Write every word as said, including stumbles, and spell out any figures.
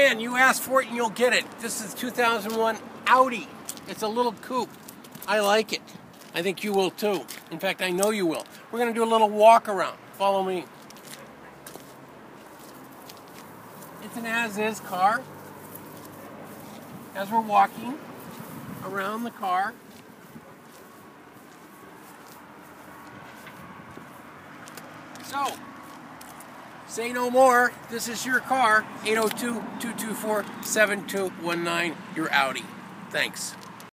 man, you asked for it and you'll get it. This is two thousand one Audi. It's a little coupe. I like it. I think you will too. In fact, I know you will. We're going to do a little walk around. Follow me. It's an as-is car. As we're walking around the car, so, say no more. This is your car. eight oh two, two two four, seven two one nine. Your Audi. Thanks.